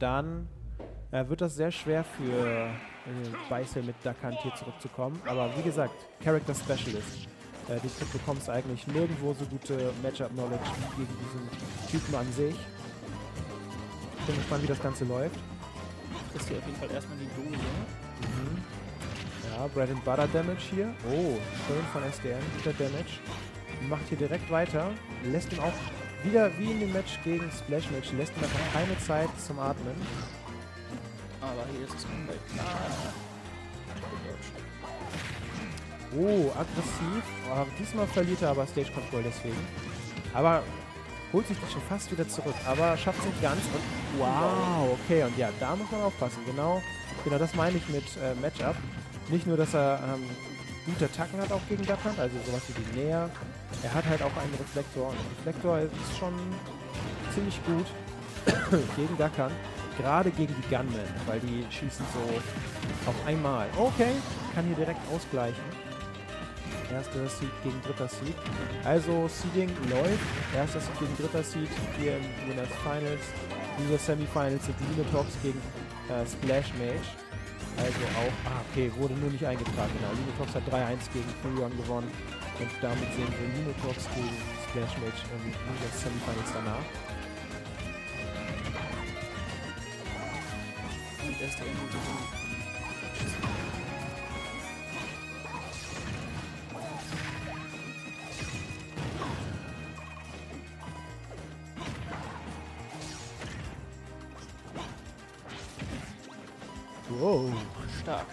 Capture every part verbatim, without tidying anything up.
dann äh, wird das sehr schwer für äh, Beißel mit Duckhand hier zurückzukommen. Aber wie gesagt, Character Specialist. Äh, du bekommst eigentlich nirgendwo so gute Matchup-Knowledge wie gegen diesen Typen an sich. Ich bin gespannt, wie das Ganze läuft. Ist hier auf jeden Fall erstmal die Dose. Mhm. Ja, Bread and Butter Damage hier. Oh, schön von S D N, guter Damage. Macht hier direkt weiter. Lässt ihm auch wieder wie in dem Match gegen Splash Match, lässt ihm einfach keine Zeit zum Atmen. Aber hier ist es komplett klar. Oh, aggressiv. Oh, diesmal verliert er aber Stage Control deswegen. Aber holt sich das schon fast wieder zurück. Aber schafft es nicht ganz. Und wow, okay. Und ja, da muss man aufpassen. Genau, genau das meine ich mit äh, Matchup. Nicht nur, dass er ähm, gute Attacken hat auch gegen Duckhand, also sowas wie die Näher. Er hat halt auch einen Reflektor. Und der Reflektor ist schon ziemlich gut gegen Duckhand. Gerade gegen die Gunmen, weil die schießen so auf einmal. Okay, kann hier direkt ausgleichen. Erster Seed gegen dritter Seed. Also Seeding läuft. Erster Seed gegen dritter Seed hier im Winners Finals. Diese Semifinals sind Lumitox gegen äh, Splash Mage. Also auch, ah okay, wurde nur nicht eingetragen. Genau, Lumitox hat drei eins gegen Furion gewonnen. Und damit sehen wir Lumitox gegen Splash Mage im Winners Semifinals danach. Und erst der Ende. Wow. Stark.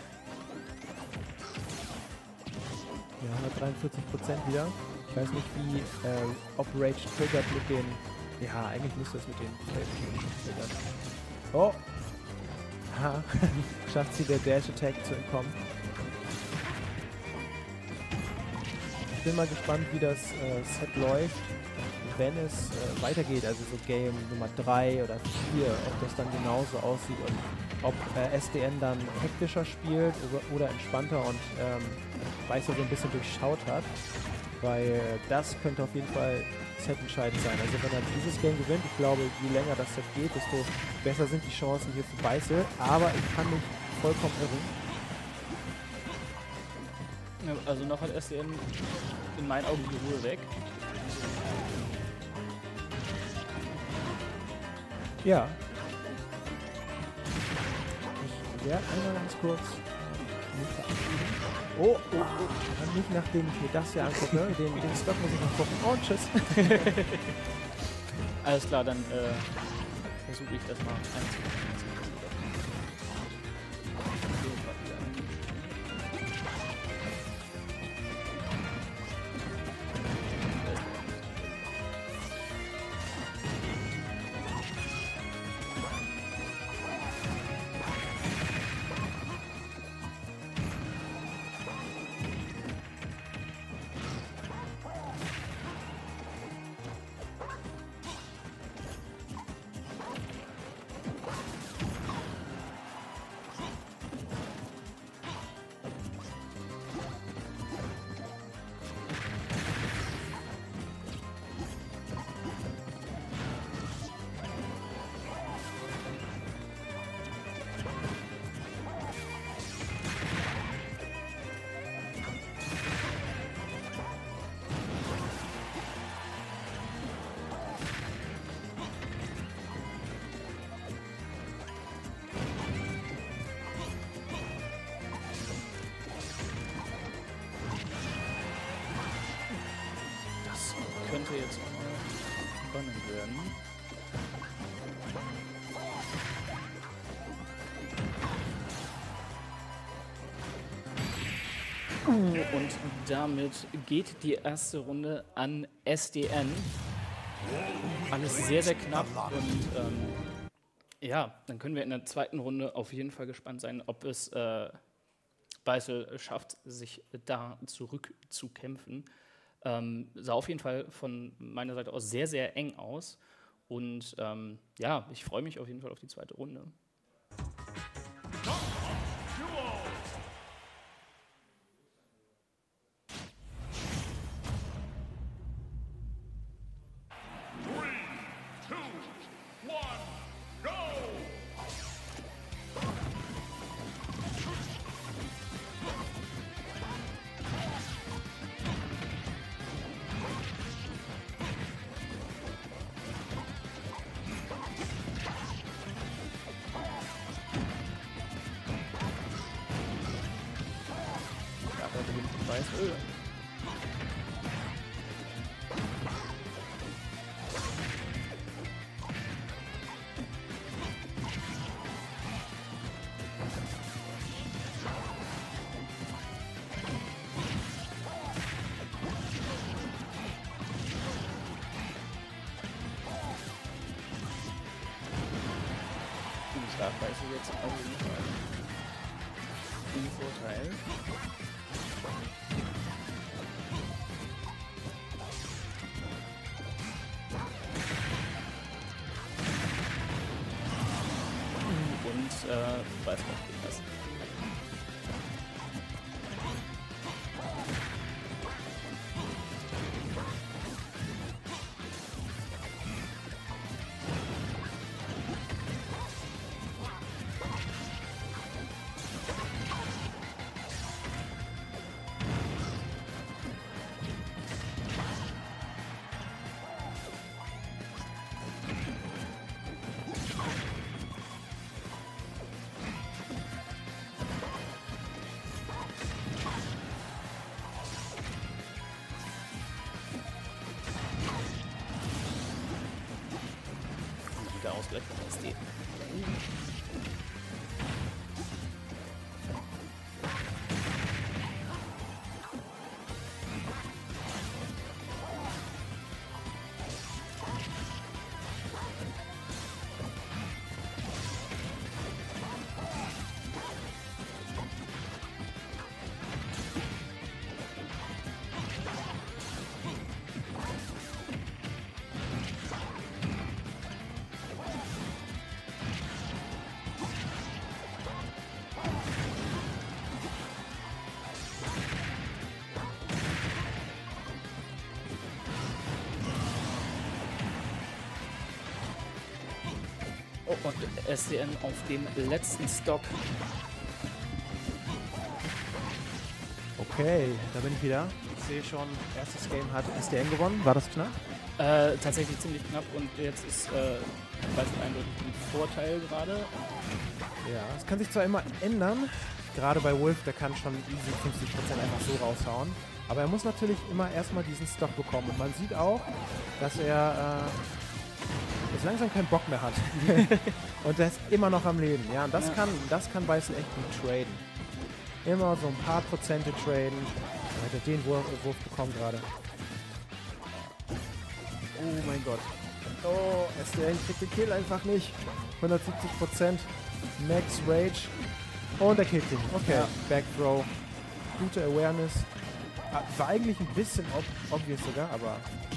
Ja, hundertdreiundvierzig Prozent wieder. Ich weiß nicht, wie, äh, ob Rage triggert mit den... Ja, eigentlich müsste es mit den Felsen triggern. Oh! Ha! Schafft sie der Dash-Attack zu entkommen. Ich bin mal gespannt, wie das äh, Set läuft, wenn es äh, weitergeht. Also so Game Nummer drei oder vier, ob das dann genauso aussieht und ob äh, S D N dann hektischer spielt oder, oder entspannter und ähm, Beißel so ein bisschen durchschaut hat, weil das könnte auf jeden Fall setentscheidend sein. Also wenn er dieses Game gewinnt, ich glaube, je länger das Set geht, desto besser sind die Chancen hier für Beißel, aber ich kann mich vollkommen irren. Ja, also noch hat S D N in meinen Augen die Ruhe weg. Ja. Ich werde einmal ganz kurz mich verabschieden. Oh, oh, oh. Nicht nachdem ich mir das hier angucke. Den, den Stop muss ich noch gucken. Oh, tschüss. Alles klar, dann äh, versuche ich das mal einzubauen. Könnte jetzt auch mal spannend werden. Und damit geht die erste Runde an S D N. Alles sehr, sehr knapp. Und ähm, ja, dann können wir in der zweiten Runde auf jeden Fall gespannt sein, ob es äh, Beißel schafft, sich da zurückzukämpfen. Ähm, sah auf jeden Fall von meiner Seite aus sehr, sehr eng aus. Und ähm, ja, ich freue mich auf jeden Fall auf die zweite Runde. Beißel. Startbeißel jetzt auf jeden Fall im Vorteil. Und äh, weiß noch nicht was. Wieder ausgerechnet S D. Oh, und S D N auf dem letzten Stock. Okay, da bin ich wieder. Ich sehe schon, erstes Game hat S D N gewonnen. War das knapp? Äh, tatsächlich ziemlich knapp und jetzt ist äh, Beißel eindeutig ein Vorteil gerade. Ja, es kann sich zwar immer ändern. Gerade bei Wolf, der kann schon easy fünfzig Prozent einfach so raushauen. Aber er muss natürlich immer erstmal diesen Stock bekommen. Und man sieht auch, dass er äh, jetzt langsam keinen Bock mehr hat. Und er ist immer noch am Leben. Ja, und das, ja. Kann, das kann Beißel echt gut traden. Immer so ein paar Prozente traden. Er hätte den Wurf, Wurf bekommen gerade. Oh mein Gott. Oh, S D N kriegt den Kill einfach nicht. hundertsiebzig Prozent. Max Rage. Und er killt ihn. Okay, ja. Back Throw. Gute Awareness. War eigentlich ein bisschen ob obvious sogar, aber...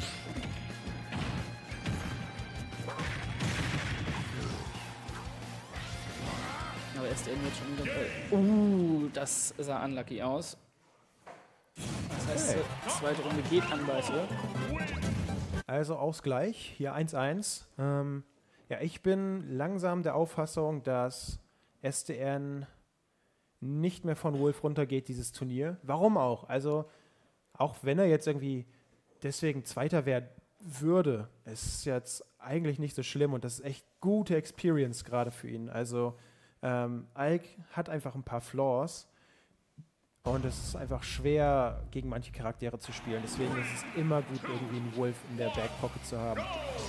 Aber S D N jetzt schon wieder... Uh, das sah unlucky aus. Das heißt, hey. Die zweite Runde geht an Beißel. Also Ausgleich, hier eins eins. Ähm, ja, ich bin langsam der Auffassung, dass S D N nicht mehr von Wolf runtergeht, dieses Turnier. Warum auch? Also, auch wenn er jetzt irgendwie deswegen Zweiter werden würde, ist jetzt eigentlich nicht so schlimm und das ist echt gute Experience gerade für ihn. Also, ähm, Alk hat einfach ein paar Flaws und es ist einfach schwer, gegen manche Charaktere zu spielen. Deswegen ist es immer gut, irgendwie einen Wolf in der Backpocket zu haben.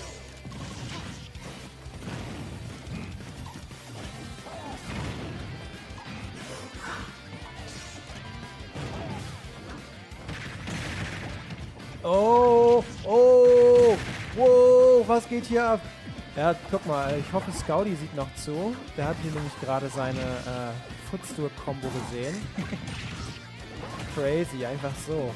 Oh, oh, wow, was geht hier ab? Ja, guck mal, ich hoffe, Scouty sieht noch zu. Der hat hier nämlich gerade seine äh, Footstool-Kombo gesehen. Crazy, einfach so.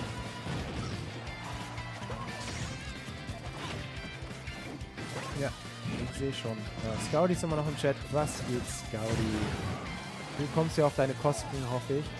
Ja, ich sehe schon. Ja, Scouty ist immer noch im Chat. Was geht, Scouty? Du kommst ja auf deine Kosten, hoffe ich.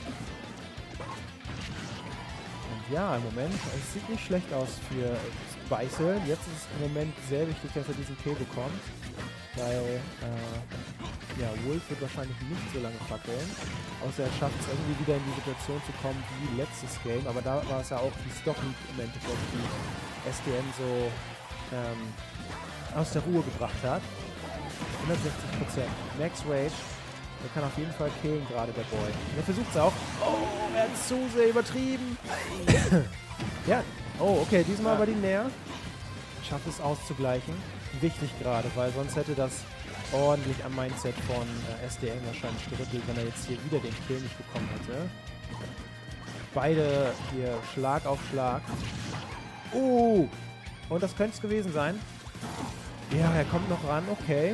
Ja, im Moment, es sieht nicht schlecht aus für Beißel. Jetzt ist es im Moment sehr wichtig, dass er diesen Kill bekommt. Weil, äh, ja, Wolf wird wahrscheinlich nicht so lange fackeln. Außer er schafft es irgendwie wieder in die Situation zu kommen wie letztes Game. Aber da war es ja auch die Stocklead im Endeffekt, die S D N so ähm, aus der Ruhe gebracht hat. hundertsechzig Prozent. Max Rage. Der kann auf jeden Fall killen, gerade der Boy. Und er versucht es auch. Oh, er hat zu sehr übertrieben. Ja, oh, okay, diesmal war die näher. Schafft es auszugleichen. Wichtig gerade, weil sonst hätte das ordentlich am Mindset von äh, S D N wahrscheinlich gerüttelt, wenn er jetzt hier wieder den Kill nicht bekommen hätte. Beide hier Schlag auf Schlag. Uh, und das könnte es gewesen sein. Ja, er kommt noch ran, okay.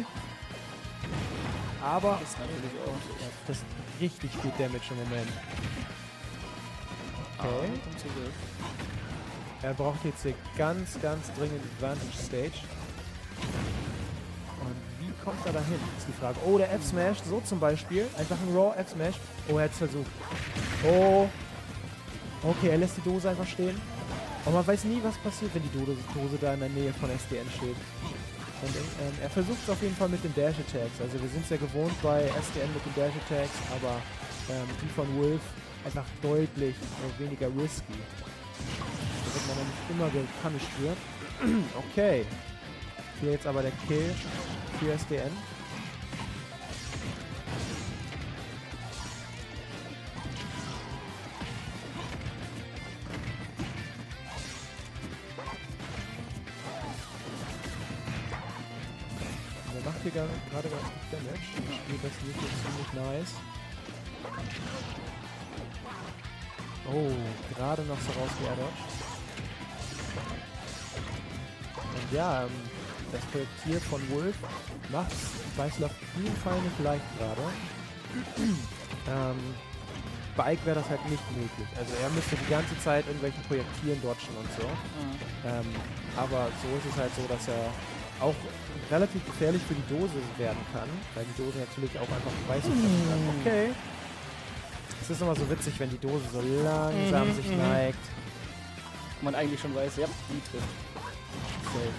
Aber ist natürlich auch. ja, das ist richtig viel Damage im Moment. Okay. Ah, kommt zurück. Er braucht jetzt hier ganz, ganz dringend Advantage Stage. Und wie kommt er dahin, ist die Frage. Oh, der F-Smash, so zum Beispiel. Einfach ein Raw F-Smash. Oh, er hat es versucht. Oh. Okay, er lässt die Dose einfach stehen. Und man weiß nie, was passiert, wenn die Dose, Dose da in der Nähe von S D N steht. Und ähm, er versucht es auf jeden Fall mit den Dash Attacks. Also wir sind es ja gewohnt bei S D N mit den Dash Attacks, aber ähm, die von Wolf einfach deutlich äh, weniger risky. Da wird man nämlich immer gepunished wird. Okay. Hier jetzt aber der Kill für S D N. Und er macht hier gerade ganz gut Damage. Das Spiel das hier ziemlich nice. Oh, gerade noch so rausgeadert. Und ja, ähm, das Projektil von Wolf macht Beißel auf jeden Fall nicht leicht gerade. ähm, Bike wäre das halt nicht möglich. Also er müsste die ganze Zeit irgendwelchen Projektilen dodgen und so. Mhm. Ähm, aber so ist es halt so, dass er auch relativ gefährlich für die Dose werden kann, weil die Dose natürlich auch einfach Beißel treffen kann. Okay. Es ist immer so witzig, wenn die Dose so langsam Mhm, sich mhm. neigt. Man eigentlich schon weiß, ja, die trifft. Safe.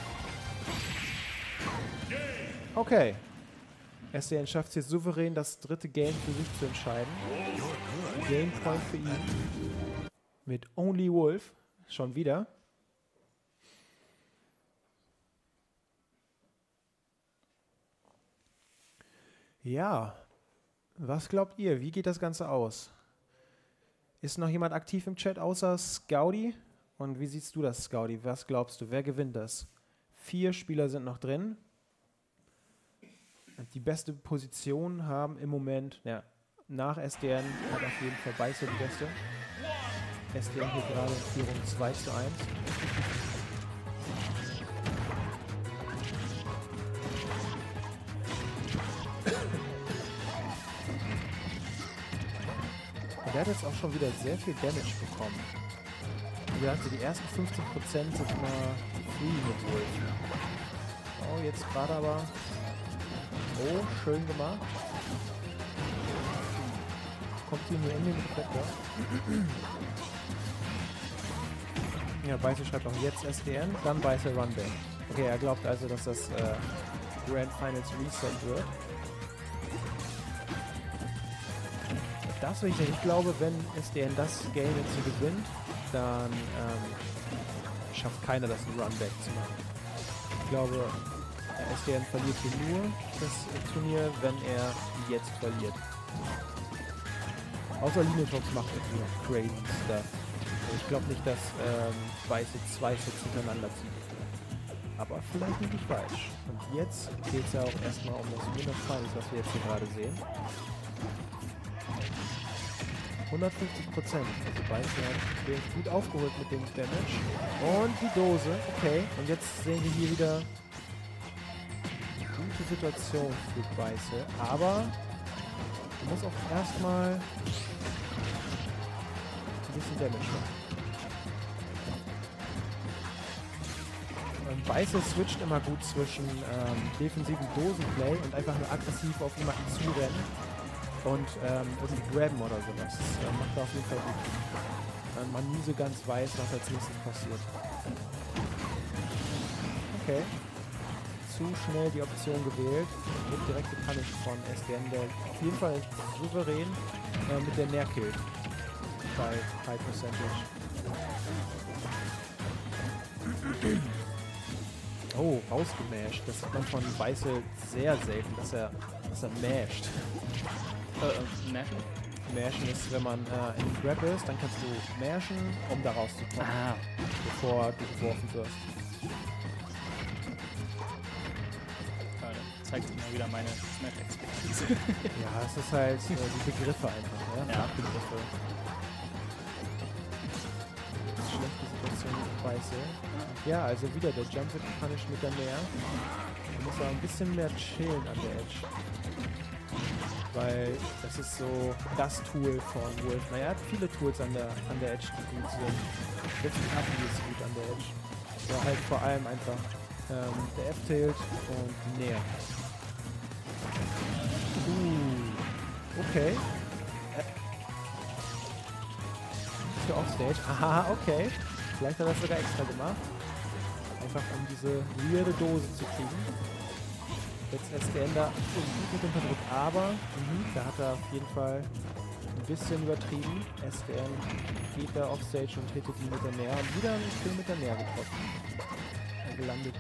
Okay. S D N schafft es jetzt souverän, das dritte Game für sich zu entscheiden. Game Point für ihn. Mit Only Wolf. Schon wieder. Ja. Was glaubt ihr? Wie geht das Ganze aus? Ist noch jemand aktiv im Chat außer Scouty? Und wie siehst du das, Scouty? Was glaubst du? Wer gewinnt das? Vier Spieler sind noch drin. Die beste Position haben im Moment, ja, nach S D N hat auf jeden Fall Beißel die beste. S D N hier gerade in Führung zwei zu eins. Und der hat jetzt auch schon wieder sehr viel Damage bekommen. Wie gesagt, die ersten fünfzig Prozent sind mal free mit Wolf. Oh, jetzt gerade aber. Oh, schön gemacht. Kommt hier nur in den Reflektor. Ja, Beißel schreibt auch jetzt S D N, dann Beißel Runback. Okay, er glaubt also, dass das äh, Grand Finals Reset wird. Das will ich nicht. Ich glaube, wenn S D N das Game jetzt so gewinnt, dann ähm, schafft keiner das, ein Runback zu machen. Ich glaube, S D N verliert hier nur das Turnier, wenn er jetzt verliert. Außer Linetrox macht irgendwie noch crazy stuff. Ich glaube nicht, dass ähm, Beißel zwei Sets hintereinander zieht. Aber vielleicht bin ich falsch. Und jetzt geht es ja auch erstmal um das Winner Finals, was wir jetzt hier gerade sehen. hundertfünfzig Prozent. Also Beißel hat wirklich gut aufgeholt mit dem Damage. Und die Dose. Okay. Und jetzt sehen wir hier wieder gute Situation für Beißel, aber man muss auch erstmal ein bisschen Damage machen. Und Beißel switcht immer gut zwischen ähm, defensiven Dosenplay und einfach nur aggressiv auf jemanden zurennen und ähm, irgendwie grabben oder sowas. Das äh, macht er auf jeden Fall gut. Weil man nie so ganz weiß, was als nächstes passiert. Okay. Zu schnell die Option gewählt. Wird direkt gepunished von S D N, der auf jeden Fall souverän äh, mit der Nährkill bei High Percentage. Oh, rausgemasht. Das hat man von Beißel sehr selten, dass er Was er masht. Äh, äh, Mashen? Mashen ist, wenn man äh, in Grab ist, dann kannst du mashen, um da rauszukommen, Ah. bevor du geworfen wirst. Toll, das zeigt immer wieder meine Smash-Expertise. Ja, es ist halt äh, die Begriffe einfach, ne? Ja. Fachbegriffe. Schlechte Situation mit Beißel. Ja, also wieder der Jump wird punished mit der Mehr. Man muss aber ein bisschen mehr chillen an der Edge. Weil das ist so das Tool von Wolf. Naja, er hat viele Tools an der, an der Edge, die gut sind. Letztlich Abi ist gut an der Edge. Ja, halt vor allem einfach ähm, der F-Tilt und die Nähe. Uh, okay. Äh. Für Offstage. Aha, okay. Vielleicht hat er das sogar extra gemacht. Einfach um diese weirde Dose zu kriegen. Jetzt S D N da gut mit dem Verdruck, aber mh, da hat er auf jeden Fall ein bisschen übertrieben. S D N geht da Offstage und hittet ihn mit der Nähe und wieder ein Kill mit der Nähe getroffen. Er gelandet.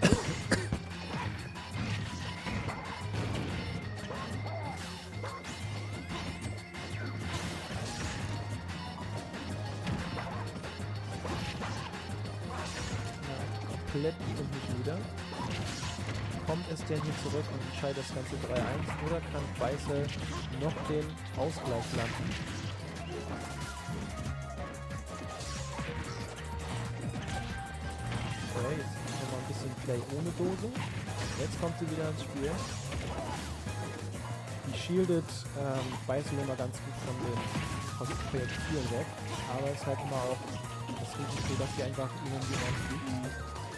Komplett unten wieder. Kommt es denn hier zurück und entscheidet das Ganze drei eins oder kann Beißel noch den Ausgleich landen? Okay, jetzt nochmal ein bisschen Play ohne Dose. Jetzt kommt sie wieder ins Spiel. Die shieldet ähm, Beißel immer ganz gut von den Projektilen weg, aber es ist halt immer auch das Risiko, dass sie einfach ihnen die rausfliegt.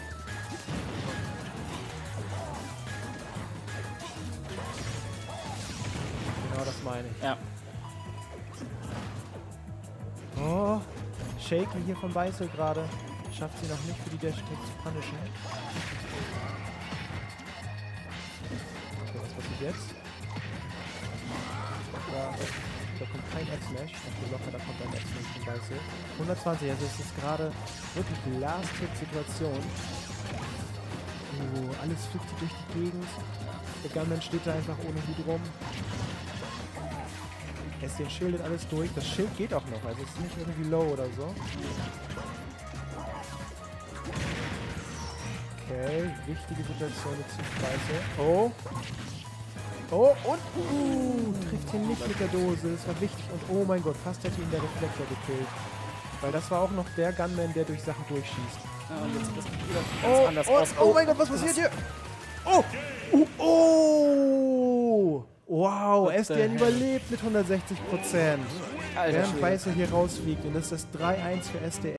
Genau das meine ich. Ja. Oh, Shaken hier von Beißel gerade. Schafft sie noch nicht für die Dash Kick zu punishen. Okay, was passiert jetzt? Da, da kommt kein F-Smash. Okay, locker, da kommt ein F-Smash von Beißel. hundertzwanzig, also es ist gerade wirklich Last-Hit-Situation. Oh, alles fliegt hier durch die Gegend. Der Gunman steht da einfach ohne Hut rum. Es den schildet alles durch. Das Schild geht auch noch, also es ist nicht irgendwie low oder so. Okay, wichtige Situation jetzt zu Beißel. Oh. Oh, und uh, trifft ihn nicht mit der Dose. Das war wichtig. Und oh mein Gott, fast hätte ihn der Reflektor gekillt. Weil das war auch noch der Gunman, der durch Sachen durchschießt. Ja, und jetzt das wieder ganz Oh, anders oh, aus. oh mein Gott, was passiert hier? Oh! Uh, oh! Wow, What S D N the hell? überlebt mit hundertsechzig Prozent. Alter Während Schwede. Beißel hier rausfliegt. Und das ist das drei eins für S D N.